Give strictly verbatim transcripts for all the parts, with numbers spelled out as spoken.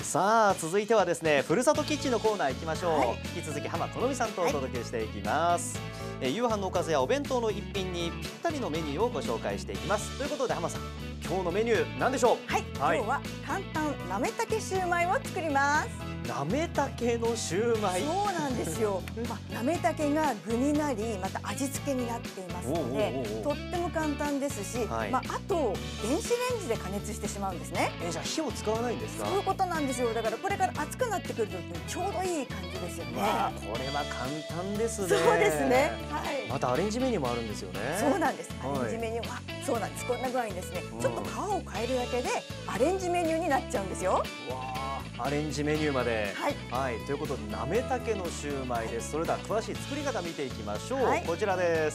さあ続いてはですね、ふるさとキッチンのコーナー行きましょう、はい、引き続き浜好美さんとお届けしていきます、はい、え夕飯のおかずやお弁当の一品にぴったりのメニューをご紹介していきます。ということで浜さん、今日のメニュー何でしょう？ はい、はい、今日は簡単なめたけシューマイを作ります。 なめたけのシューマイ。 そうなんですよ。まあ、なめたけが具になり、また味付けになっていますので、とっても簡単ですし、はい、まあ、あと電子レンジで加熱してしまうんですね。 え、じゃあ火を使わないんですか？ そういうことなんですよ。だからこれから熱くなってくるときにちょうどいい感じですよね。 わあ、これは簡単ですね。 そうですね。はい。 またアレンジメニューもあるんですよね。 そうなんです。アレンジメニューは、はい、そうなんです。こんな具合にですね、ちょっと皮を変えるだけでアレンジメニューになっちゃうんですよ。わあ、アレンジメニューまで。 はい。 はい、ということでなめたけのシューマイです。それでは詳しい作り方見ていきましょう。はい、こちらです。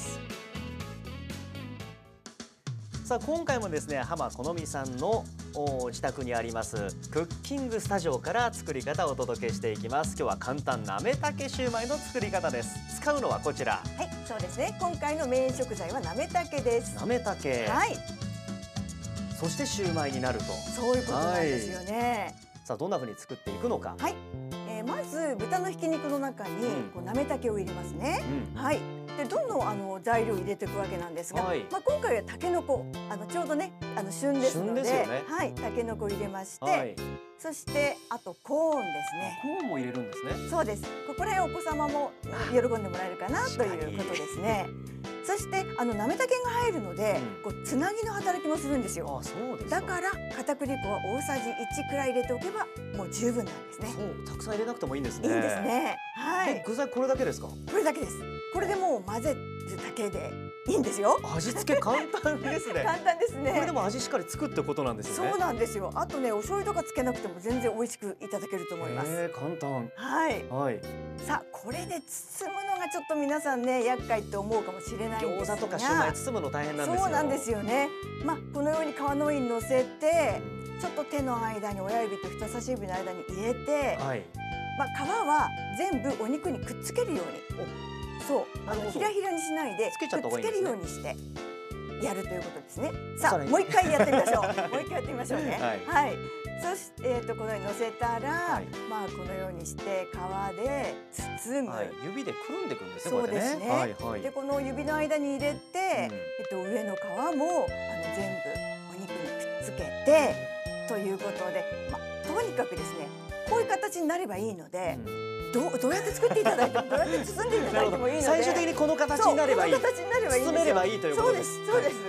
さあ今回もですね、浜好美さんの自宅にありますクッキングスタジオから作り方をお届けしていきます。今日は簡単なめたけシューマイの作り方です。使うのはこちら。 はい、そうですね。今回のメイン食材はなめたけです。 なめたけ。はい。そしてシューマイになると。 そういうことなんですよね。 はい、さあどんな風に作っていくのか。 はい。えー、まず豚のひき肉の中にこうなめたけを入れますね。うん、はい。でどんどんあの材料を入れていくわけなんですが、はい、まあ今回はたけのこ、あのちょうどねあの旬ですので、ですよね、はい、たけのこ入れまして、はい、そしてあとコーンですね。 コーンも入れるんですね。 そうです。ここら辺お子様も喜んでもらえるかなということですね。そしてあのなめたけが入るので、うん、こうつなぎの働きもするんですよ。 あ、そうですか。 だから片栗粉は大さじいちくらい入れておけばもう十分なんですね。 そう、たくさん入れなくてもいいんですね。 いいんですね。はい。 具材これだけですか？ これだけです。これでもう混ぜるだけでいいんですよ。 味付け簡単ですね。 簡単ですね。 これでも味しっかりつくってことなんですよね。 そうなんですよ。あとね、お醤油とかつけなくても全然美味しくいただけると思います。 えー、簡単。 はい。 はい。 さあ、これで包むのがちょっと皆さんね、厄介って思うかもしれないんですが。 餃子とかシューマイ包むの大変なんですよ。 そうなんですよね。まあ、このように皮の上に乗せて、ちょっと手の間に親指と人差し指の間に入れて、はい、まあ、皮は全部お肉にくっつけるように。そう、あのひらひらにしないでくっつけるようにしてやるということですね。さあ、もう一回やってみましょう。もう一回やってみましょうね。はい。はい、そして、えっと、このように乗せたら、はい、まあ、このようにして皮で包む。はい、 指でくるんでいくんですね。 そうですね。 はいはい、 で、この指の間に入れて、うん、えっと、上の皮も、あの、全部お肉にくっつけて。ということで、まあ、とにかくですね、こういう形になればいいので。うん、どう、どうやって作っていただいても、どうやって包んでいただいてもいいので。 最終的にこの形になればいい。 この形になればいいんですよ。 包めればいいということです。 そうです。そうです。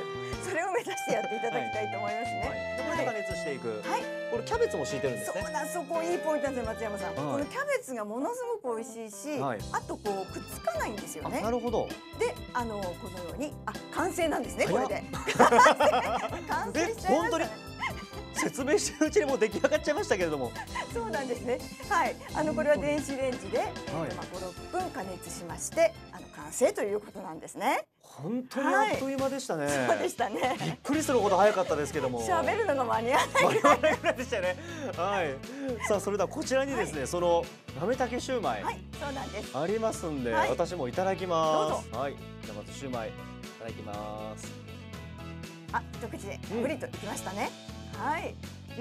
それを目指してやっていただきたいと思いますね。 これで加熱していく。 はい。これキャベツも敷いてるんですね。 そうだ、そこいいポイントなんですよ、松山さん。このキャベツがものすごく美味しいし、あとこうくっつかないんですよね。 なるほど。 で、あのこのように、あ、完成なんですね、これで。 完成して本当に。説明してるうちにもう出来上がっちゃいましたけれども。 そうなんですね。はい、あのこれは電子レンジで、まあご、ろっぷん加熱しまして、あの完成ということなんですね。 本当にあっという間でしたね。 そうでしたね。 びっくりするほど早かったですけども。 喋るのが間に合わないぐらい。ぐらいでしたね。はい。さあ、それではこちらにですね、そのなめたけシューマイ。 はい、そうなんです。 ありますんで、私もいただきます。はい。じゃあまずシューマイいただきます。 あ、一口でたっぷりといきましたね。はい。 うん、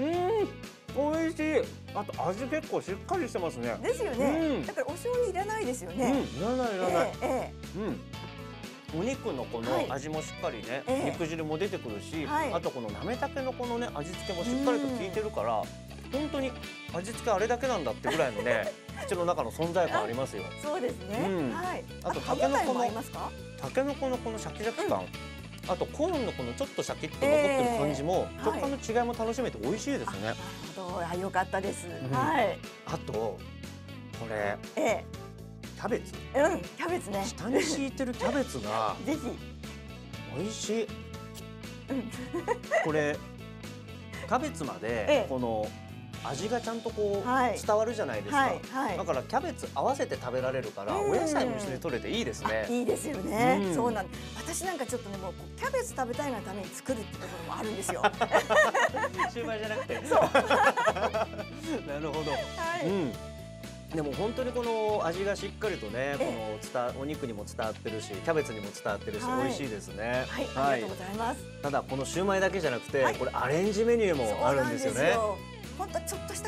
美味しい。あと味結構しっかりしてますね。 ですよね。だからお醤油いらないですよね。 いらないいらない。うん。お肉のこの味もしっかりね、肉汁も出てくるし、あとこのなめたけのこのね味付けもしっかりと効いてるから、本当に味付けあれだけなんだってぐらいのね、口の中の存在感ありますよ。 そうですね。はい。 あとたけのこのたけのこのこのシャキシャキ感。あとコーンのこのちょっとシャキッと残ってる感じも、食感の違いも楽しめて美味しいですね。なるほど、あ、良かったです。はい。 あとこれキャベツ。 うん、キャベツね。 下に敷いてるキャベツがぜひ美味しい。これキャベツまでこの味がちゃんとこう伝わるじゃないですか。だからキャベツ合わせて食べられるからお野菜も一緒に取れていいですね。 いいですよね。そうなんです。私なんかちょっとね、もうキャベツ食べたいがために作るってところもあるんですよ。 シューマイじゃなくて。 そう。 なるほど。はい。でも本当にこの味がしっかりとね、この伝お肉にも伝わってるし、キャベツにも伝わってるし、美味しいですね。 はい、ありがとうございます。 ただこのシューマイだけじゃなくて、これアレンジメニューもあるんですよね。 本当ちょっとしたことなんで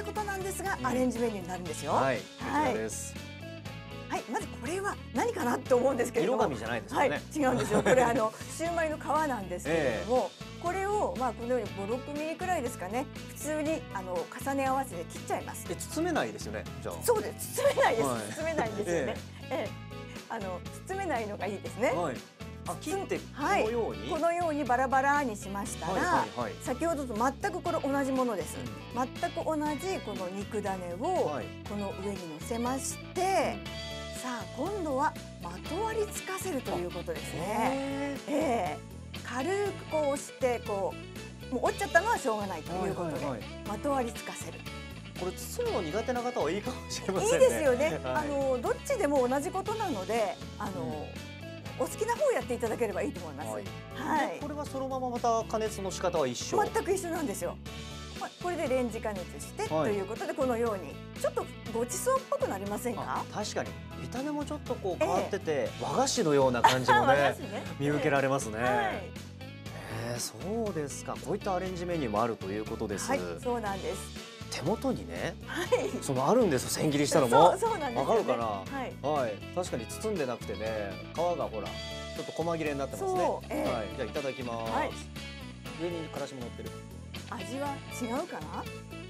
ですが、うん、アレンジメニューになるんですよ。 はい、こちらです。 はい、まずこれは何かなって思うんですけれども、 色紙じゃないですよね。はい、 違うんですよ。これあのシューマイの皮なんですけれども、えー、これをまあこのようにご、ろくミリくらいですかね、普通にあの重ね合わせて切っちゃいます。 え、包めないですよね。じゃあ。 そうです。包めないです。はい、包めないんですよね。えー、えー、あの包めないのがいいですね。はい、 あ、切ってこのように、 はい、このようにバラバラにしましたら、先ほどと全くこれ同じものです。うん、全く同じこの肉種をこの上に乗せまして。うん、さあ今度はまとわりつかせるということですね。えー、軽くこう押してこうもう折っちゃったのはしょうがないということで、まとわりつかせる。 これ包むの苦手な方はいいかもしれませんね。 いいですよね。はい、あのどっちでも同じことなので、あの、うん、お好きな方をやっていただければいいと思います。はい。はい、これはそのまままた加熱の仕方は一緒。 全く一緒なんですよ。これでレンジ加熱してということで、このようにちょっとごちそうっぽくなりませんか？ 確かに見た目もちょっとこう変わってて、和菓子のような感じもね見受けられますね。ええ、そうですか。こういったアレンジメニューもあるということです。 はい、そうなんです。 手元にね、そのあるんですよ、千切りしたのも。 そうなんです。 わかるかな？はい、確かに包んでなくてね、皮がほらちょっと細切れになってますね。はい、じゃあいただきます。上にからしも乗ってる。 味は違うかな？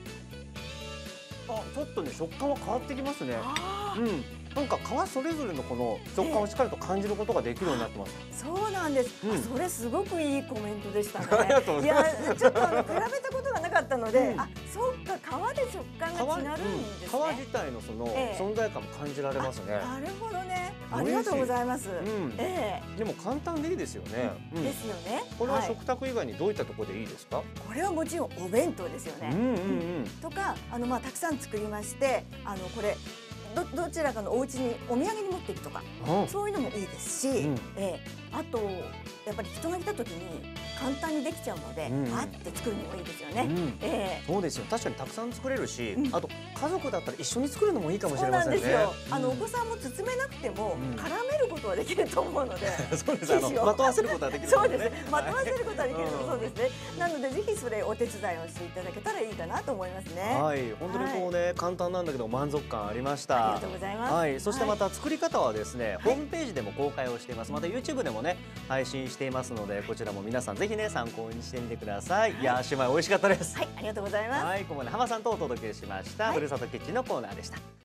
あ、ちょっとね食感は変わってきますね。うん、なんか皮それぞれのこの食感をしっかりと感じることができるようになってます。 そうなんです。うん、それすごくいいコメントでしたね。 ありがとうございます。 いや、ちょっとあの比べたことがなかったので、うん、あ、そうか、皮で食感が違うんですね。 皮自体のその存在感も感じられますね。 なるほどね。ありがとうございます。 ええ。でも簡単でいいですよね。 ですよね。 これは食卓以外にどういったところでいいですか？ これはもちろんお弁当ですよね。とかあのまあたくさん作りまして、あのこれ。ど, どちらかのお家にお土産に持っていくとか、そういうのもいいですし、うん、えー、あとやっぱり人が来た時に簡単にできちゃうので、うん、パッて作るのもいいですよね。うん、えー、そうですよ。確かにたくさん作れるし、うん、あと家族だったら一緒に作るのもいいかもしれませんね。 そうなんですよ。あのお子さんも包めなくても、うん、絡めることはできると思うので、 そうです。あのまとわせることはできる、ね。 そうですね。まとわせることはできると、そうですね。なのでぜひそれお手伝いをしていただけたらいいかなと思いますね。 はい、本当にこうね、はい、簡単なんだけど満足感ありました。 ありがとうございます。 はい、そしてまた作り方はですね、はい、ホームページでも公開をしています。また YouTube でもね配信していますので、こちらも皆さんぜひね参考にしてみてください。はい、いやー、シューマイ美味しかったです。 はい、ありがとうございます。 はい、ここまで浜さんとお届けしました、はい、ふるさとキッチンのコーナーでした。